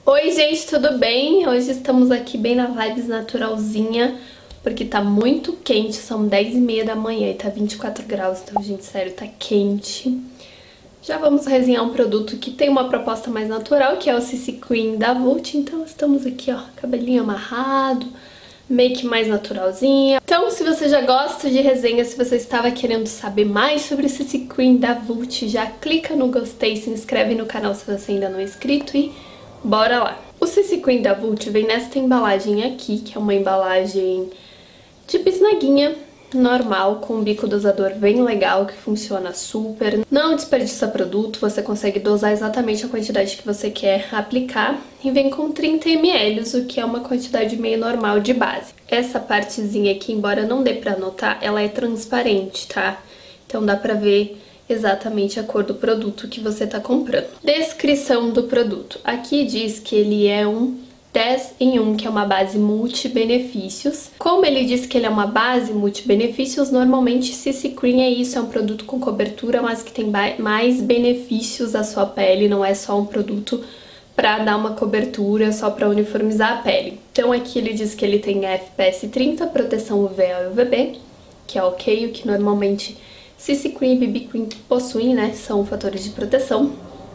Oi gente, tudo bem? Hoje estamos aqui bem na vibes naturalzinha, porque tá muito quente, são 10h30 da manhã e tá 24 graus, então gente, sério, tá quente. Já vamos resenhar um produto que tem uma proposta mais natural, que é o CC Cream da Vult, então estamos aqui ó, cabelinho amarrado, make mais naturalzinha. Então se você já gosta de resenha, se você estava querendo saber mais sobre o CC Cream da Vult, já clica no gostei, se inscreve no canal se você ainda não é inscrito e bora lá! O CC Cream da Vult vem nesta embalagem aqui, que é uma embalagem de bisnaguinha normal, com um bico dosador bem legal, que funciona super. Não desperdiça produto, você consegue dosar exatamente a quantidade que você quer aplicar. E vem com 30 ml, o que é uma quantidade meio normal de base. Essa partezinha aqui, embora não dê pra notar, ela é transparente, tá? Então dá pra ver exatamente a cor do produto que você tá comprando. Descrição do produto. Aqui diz que ele é um 10 em 1, que é uma base multi-benefícios. Como ele diz que ele é uma base multi-benefícios, normalmente CC Cream é isso, é um produto com cobertura, mas que tem mais benefícios à sua pele, não é só um produto para dar uma cobertura, só para uniformizar a pele. Então aqui ele diz que ele tem FPS 30, proteção UVA e UVB, que é ok, o que normalmente CC Cream e BB Cream possuem, né? São fatores de proteção.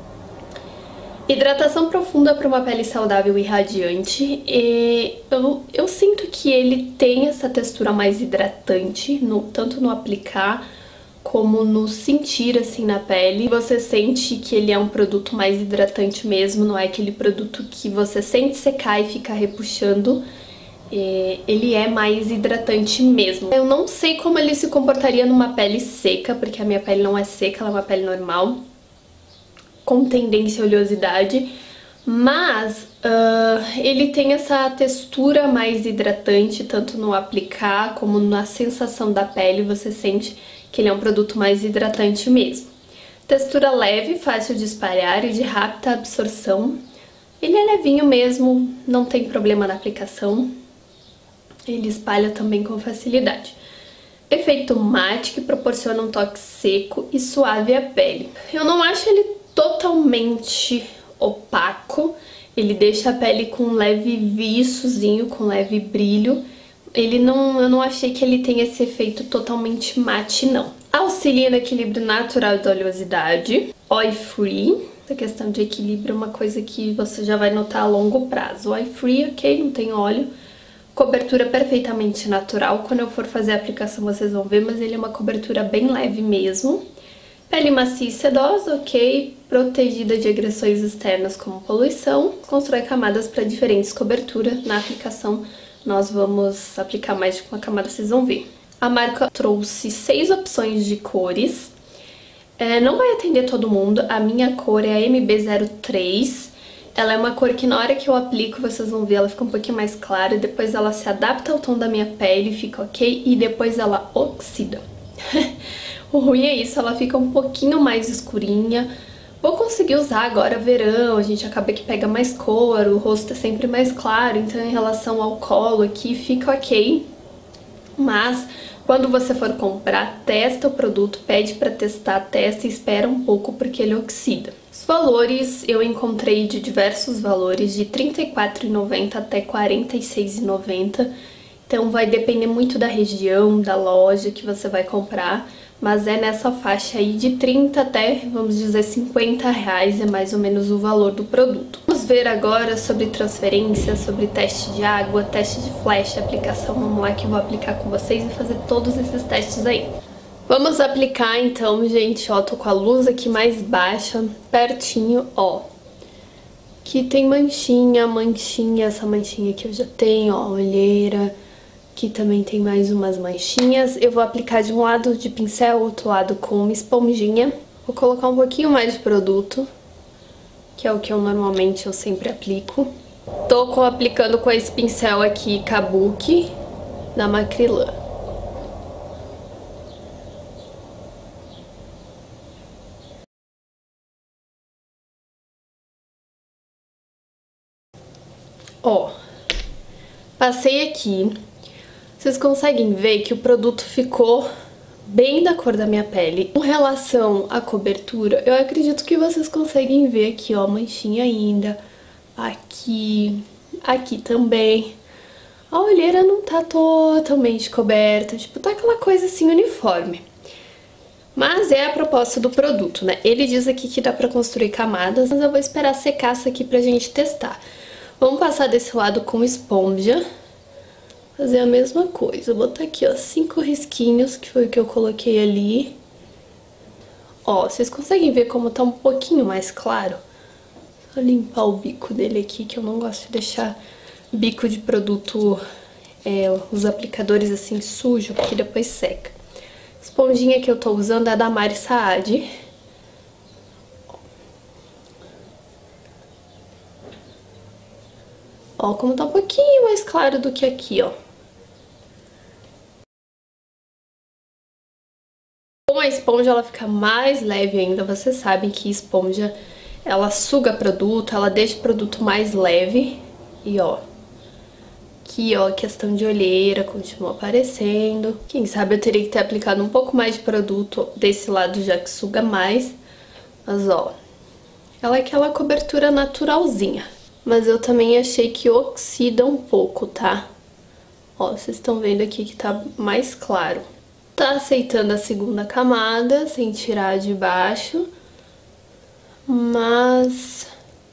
Hidratação profunda para uma pele saudável e radiante. E eu sinto que ele tem essa textura mais hidratante, tanto no aplicar como no sentir assim na pele. Você sente que ele é um produto mais hidratante mesmo, não é aquele produto que você sente secar e fica repuxando. Ele é mais hidratante mesmo. Eu não sei como ele se comportaria numa pele seca, porque a minha pele não é seca, ela é uma pele normal, com tendência à oleosidade, mas ele tem essa textura mais hidratante, tanto no aplicar como na sensação da pele, você sente que ele é um produto mais hidratante mesmo. Textura leve, fácil de espalhar e de rápida absorção. Ele é levinho mesmo, não tem problema na aplicação. Ele espalha também com facilidade. Efeito mate, que proporciona um toque seco e suave à pele. Eu não acho ele totalmente opaco, ele deixa a pele com um leve viçozinho, com leve brilho. Eu não achei que ele tem esse efeito totalmente mate, não. Auxilia no equilíbrio natural da oleosidade. Oil free. Essa questão de equilíbrio é uma coisa que você já vai notar a longo prazo. Oil free, ok, não tem óleo. Cobertura perfeitamente natural. Quando eu for fazer a aplicação vocês vão ver, mas ele é uma cobertura bem leve mesmo. Pele macia e sedosa, ok. Protegida de agressões externas como poluição. Constrói camadas para diferentes coberturas. Na aplicação nós vamos aplicar mais de uma camada, vocês vão ver. A marca trouxe 6 opções de cores. Não vai atender todo mundo. A minha cor é a MB03. Ela é uma cor que na hora que eu aplico, vocês vão ver, ela fica um pouquinho mais clara. Depois ela se adapta ao tom da minha pele, fica ok. E depois ela oxida. O ruim é isso, ela fica um pouquinho mais escurinha. Vou conseguir usar agora verão, a gente acaba que pega mais cor, o rosto é sempre mais claro, então em relação ao colo aqui fica ok. Mas quando você for comprar, testa o produto, pede pra testar, testa e espera um pouco porque ele oxida. Os valores eu encontrei de diversos valores, de R$ 34,90 até R$ 46,90. Então vai depender muito da região, da loja que você vai comprar. Mas é nessa faixa aí de 30 até, vamos dizer, 50 reais é mais ou menos o valor do produto. Vamos ver agora sobre transferência, sobre teste de água, teste de flash, aplicação. Vamos lá que eu vou aplicar com vocês e fazer todos esses testes aí. Vamos aplicar então, gente, ó, tô com a luz aqui mais baixa, pertinho, ó. Aqui tem manchinha, essa manchinha aqui eu já tenho, ó, olheira. Aqui também tem mais umas manchinhas. Eu vou aplicar de um lado de pincel, outro lado com uma esponjinha. Vou colocar um pouquinho mais de produto, que é o que eu sempre aplico. Tô aplicando com esse pincel aqui, Kabuki, da Macrylan. Ó, passei aqui. Vocês conseguem ver que o produto ficou bem da cor da minha pele. Com relação à cobertura, eu acredito que vocês conseguem ver aqui, ó, manchinha ainda. aqui também. A olheira não tá totalmente coberta, tipo, tá aquela coisa assim uniforme. Mas é a proposta do produto, né? Ele diz aqui que dá pra construir camadas, mas eu vou esperar secar isso aqui pra gente testar. Vamos passar desse lado com esponja. Fazer a mesma coisa. Vou botar aqui, ó, 5 risquinhos, que foi o que eu coloquei ali. Ó, vocês conseguem ver como tá um pouquinho mais claro? Vou limpar o bico dele aqui, que eu não gosto de deixar bico de produto, os aplicadores assim sujo, porque depois seca. A esponjinha que eu tô usando é a da Mari Saad. Ó, como tá um pouquinho mais claro do que aqui, ó. Com a esponja ela fica mais leve ainda. Vocês sabem que esponja, ela suga produto, ela deixa o produto mais leve. E ó, aqui ó, questão de olheira continua aparecendo. Quem sabe eu teria que ter aplicado um pouco mais de produto desse lado, já que suga mais. Mas ó, ela é aquela cobertura naturalzinha. Mas eu também achei que oxida um pouco, tá? Ó, vocês estão vendo aqui que tá mais claro. Tá aceitando a segunda camada, sem tirar de baixo. Mas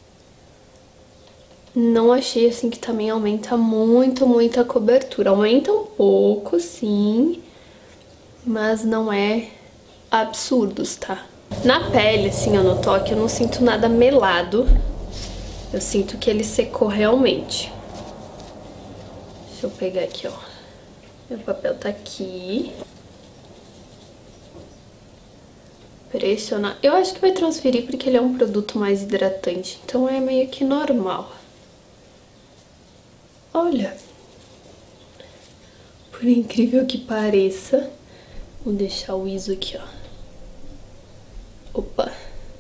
não achei assim que também aumenta muito a cobertura. Aumenta um pouco, sim, mas não é absurdos, tá? Na pele, assim, ó, no toque, eu não sinto nada melado. Eu sinto que ele secou realmente. Deixa eu pegar aqui, ó. Meu papel tá aqui. Pressionar. Eu acho que vai transferir porque ele é um produto mais hidratante, então é meio que normal. Olha, por incrível que pareça, vou deixar o ISO aqui, ó. Opa.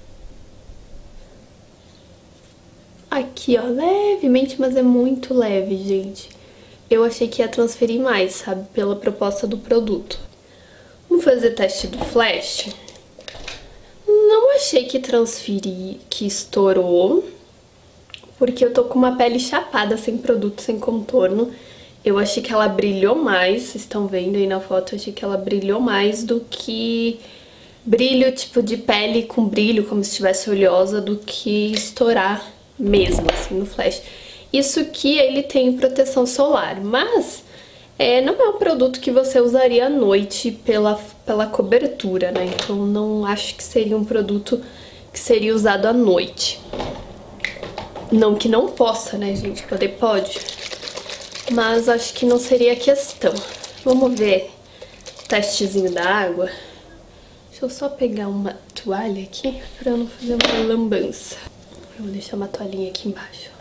Aqui, ó, levemente, mas é muito leve, gente. Eu achei que ia transferir mais, sabe, pela proposta do produto. Vamos fazer teste do flash. Não achei que transferi, que estourou, porque eu tô com uma pele chapada, sem produto, sem contorno. Eu achei que ela brilhou mais, vocês estão vendo aí na foto, eu achei que ela brilhou mais do que brilho, tipo de pele com brilho, como se estivesse oleosa, do que estourar mesmo, assim, no flash. Isso que ele tem proteção solar, mas não é um produto que você usaria à noite pela cobertura, né? Então não acho que seria um produto que seria usado à noite. Não que não possa, né, gente? Poder pode. Mas acho que não seria a questão. Vamos ver o testezinho da água. Deixa eu só pegar uma toalha aqui pra eu não fazer uma lambança. Eu vou deixar uma toalhinha aqui embaixo.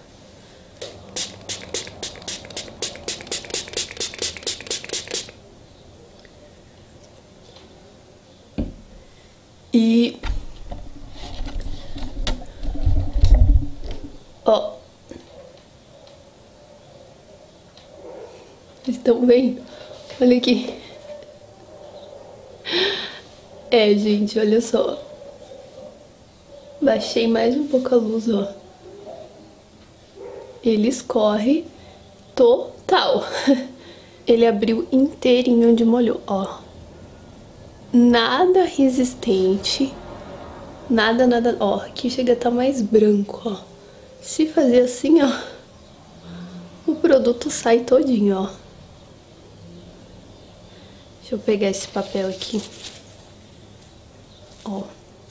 E ó, vocês estão vendo? Olha aqui. Gente, olha só. Baixei mais um pouco a luz, ó. Ele escorre total. Ele abriu inteirinho onde molhou, ó. Nada resistente. Nada. Ó, aqui chega a estar mais branco, ó. Se fazer assim, ó, o produto sai todinho, ó. Deixa eu pegar esse papel aqui. Ó.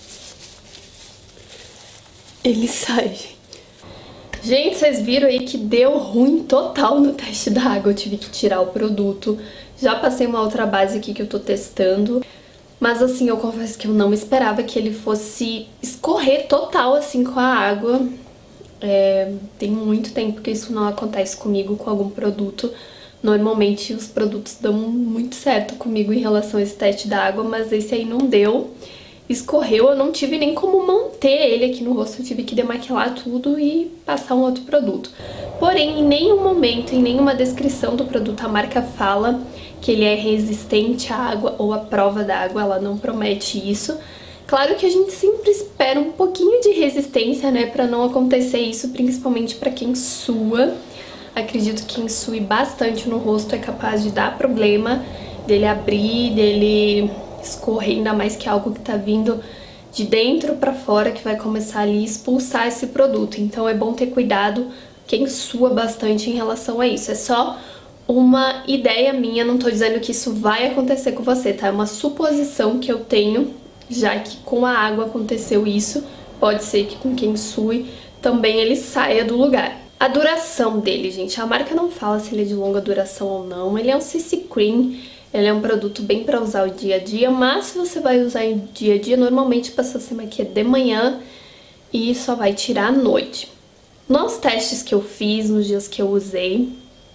Ele sai. Gente, vocês viram aí que deu ruim total no teste da água. Eu tive que tirar o produto. Já passei uma outra base aqui que eu tô testando. Mas assim, eu confesso que eu não esperava que ele fosse escorrer total assim com a água. Tem muito tempo que isso não acontece comigo com algum produto. Normalmente os produtos dão muito certo comigo em relação a esse teste da água, mas esse aí não deu. Escorreu, eu não tive nem como manter ele aqui no rosto, eu tive que demaquilar tudo e passar um outro produto. Porém, em nenhum momento, em nenhuma descrição do produto, a marca fala que ele é resistente à água ou à prova da água, ela não promete isso. Claro que a gente sempre espera um pouquinho de resistência, né, pra não acontecer isso, principalmente pra quem sua. Acredito que quem sue bastante no rosto é capaz de dar problema, dele abrir, dele escorrer, ainda mais que é algo que tá vindo de dentro pra fora, que vai começar ali a expulsar esse produto. Então é bom ter cuidado quem sua bastante em relação a isso. É só uma ideia minha, não tô dizendo que isso vai acontecer com você, tá? É uma suposição que eu tenho, já que com a água aconteceu isso. Pode ser que com quem sue também ele saia do lugar. A duração dele, gente, a marca não fala se ele é de longa duração ou não. Ele é um CC Cream, ele é um produto bem pra usar o dia a dia, mas se você vai usar em dia a dia, normalmente passa se maquia de manhã e só vai tirar à noite. Nos testes que eu fiz, nos dias que eu usei,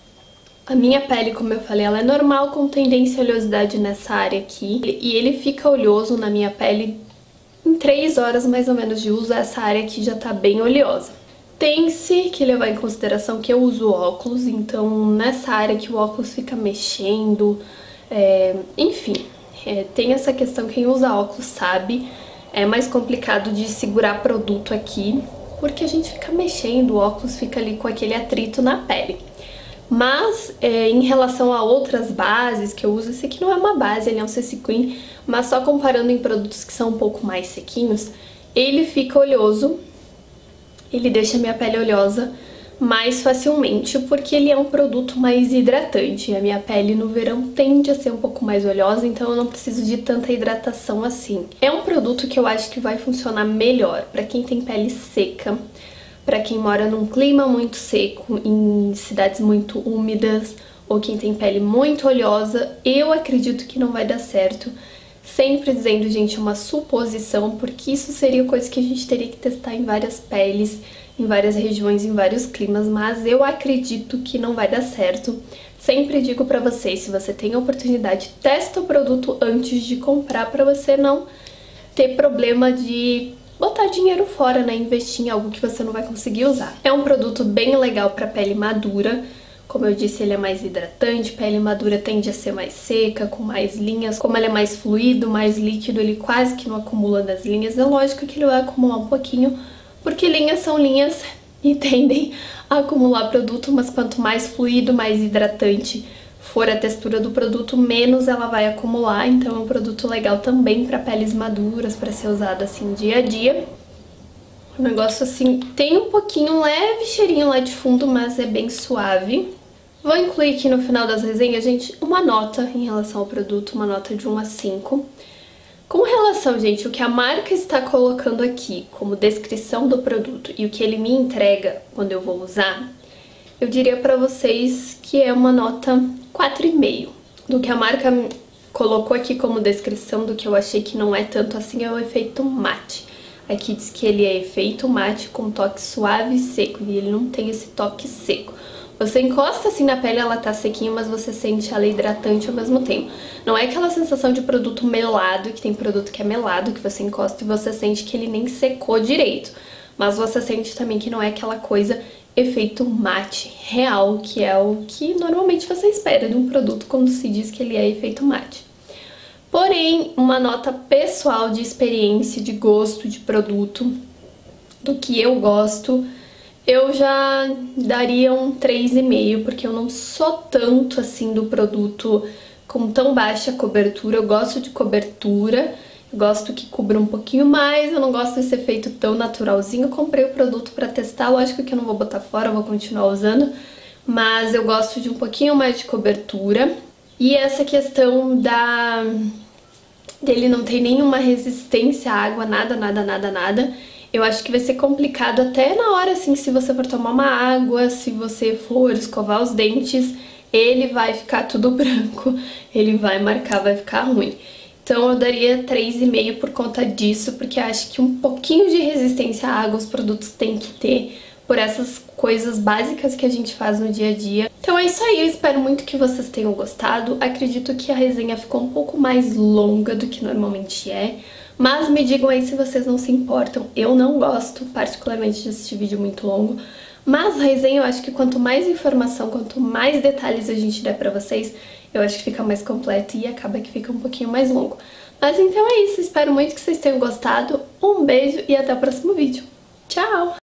a minha pele, como eu falei, ela é normal, com tendência à oleosidade nessa área aqui. E ele fica oleoso na minha pele em 3 horas mais ou menos de uso. Essa área aqui já tá bem oleosa. Tem-se que levar em consideração que eu uso óculos, então nessa área que o óculos fica mexendo, enfim, tem essa questão, quem usa óculos sabe, é mais complicado de segurar produto aqui, porque a gente fica mexendo, o óculos fica ali com aquele atrito na pele. Mas em relação a outras bases que eu uso, esse aqui não é uma base, ele é um CC Cream, mas só comparando em produtos que são um pouco mais sequinhos, ele fica oleoso, ele deixa a minha pele oleosa mais facilmente, porque ele é um produto mais hidratante. A minha pele no verão tende a ser um pouco mais oleosa, então eu não preciso de tanta hidratação assim. É um produto que eu acho que vai funcionar melhor para quem tem pele seca, para quem mora num clima muito seco, em cidades muito úmidas, ou quem tem pele muito oleosa. Eu acredito que não vai dar certo. Sempre dizendo, gente, uma suposição, porque isso seria coisa que a gente teria que testar em várias peles, em várias regiões, em vários climas, mas eu acredito que não vai dar certo. Sempre digo pra vocês, se você tem a oportunidade, testa o produto antes de comprar, pra você não ter problema de botar dinheiro fora, né, investir em algo que você não vai conseguir usar. É um produto bem legal pra pele madura. Como eu disse, ele é mais hidratante, pele madura tende a ser mais seca, com mais linhas. Como ele é mais fluido, mais líquido, ele quase que não acumula nas linhas. É lógico que ele vai acumular um pouquinho, porque linhas são linhas e tendem a acumular produto, mas quanto mais fluido, mais hidratante for a textura do produto, menos ela vai acumular. Então é um produto legal também para peles maduras, para ser usado assim dia a dia. O negócio assim, tem um pouquinho, um leve cheirinho lá de fundo, mas é bem suave. Vou incluir aqui no final das resenhas, gente, uma nota em relação ao produto, uma nota de 1 a 5. Com relação, gente, o que a marca está colocando aqui como descrição do produto e o que ele me entrega quando eu vou usar, eu diria pra vocês que é uma nota 4,5. Do que a marca colocou aqui como descrição, do que eu achei que não é tanto assim, é o efeito mate. Aqui diz que ele é efeito mate com toque suave e seco, e ele não tem esse toque seco. Você encosta assim na pele, ela tá sequinha, mas você sente ela hidratante ao mesmo tempo. Não é aquela sensação de produto melado, que tem produto que é melado, que você encosta e você sente que ele nem secou direito. Mas você sente também que não é aquela coisa efeito mate real, que é o que normalmente você espera de um produto quando se diz que ele é efeito mate. Porém, uma nota pessoal de experiência, de gosto, de produto, do que eu gosto, eu já daria um 3,5, porque eu não sou tanto assim do produto com tão baixa cobertura. Eu gosto de cobertura, eu gosto que cubra um pouquinho mais, eu não gosto desse efeito tão naturalzinho. Eu comprei o produto pra testar, lógico que eu não vou botar fora, eu vou continuar usando, mas eu gosto de um pouquinho mais de cobertura. E essa questão dele não tem nenhuma resistência à água, nada, nada, nada, nada. Eu acho que vai ser complicado até na hora, assim, se você for tomar uma água, se você for escovar os dentes, ele vai ficar tudo branco, ele vai marcar, vai ficar ruim. Então eu daria 3,5 por conta disso, porque acho que um pouquinho de resistência à água os produtos têm que ter, por essas coisas básicas que a gente faz no dia a dia. Então é isso aí, eu espero muito que vocês tenham gostado. Acredito que a resenha ficou um pouco mais longa do que normalmente é, mas me digam aí se vocês não se importam. Eu não gosto particularmente de assistir vídeo muito longo, mas a resenha eu acho que quanto mais informação, quanto mais detalhes a gente der pra vocês, eu acho que fica mais completo e acaba que fica um pouquinho mais longo. Mas então é isso, espero muito que vocês tenham gostado. Um beijo e até o próximo vídeo. Tchau!